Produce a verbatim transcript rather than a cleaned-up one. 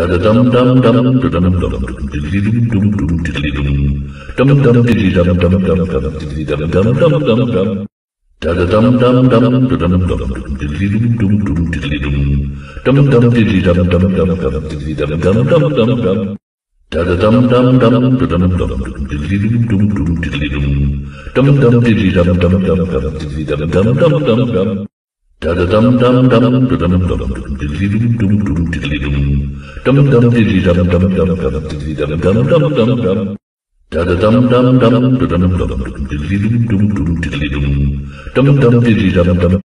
da dum dum dum dum dum diddly dum dum dum diddly dum dum dum diddly dum dum dum dum diddly dum dum dum dum dum da da dum dum dum dum dum diddly dum dum dum diddly dum dum dum diddly dum dum dum dum diddly dum dum dum dum dum da da dum dum dum dum dum diddly dum dum dum diddly dum dum dum diddly dum dum dum dum diddly dum dum dum dum dum da da dum dum dum dum dum diddly dum dum dum diddly dum dum dum diddly dum dum dum dum diddly dum dum dum dum dum da da dum dum dum dum dum diddly dum dum dum diddly dum dum dum diddly dum dum